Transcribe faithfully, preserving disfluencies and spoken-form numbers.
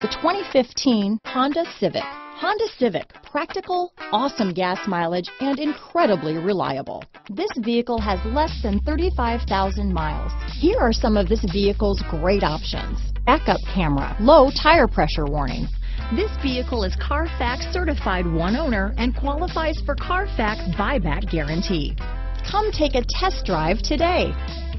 The twenty fifteen Honda Civic. Honda Civic, practical, awesome gas mileage, and incredibly reliable. This vehicle has less than thirty-five thousand miles. Here are some of this vehicle's great options. Backup camera, low tire pressure warning. This vehicle is Carfax certified one owner and qualifies for Carfax buyback guarantee. Come take a test drive today.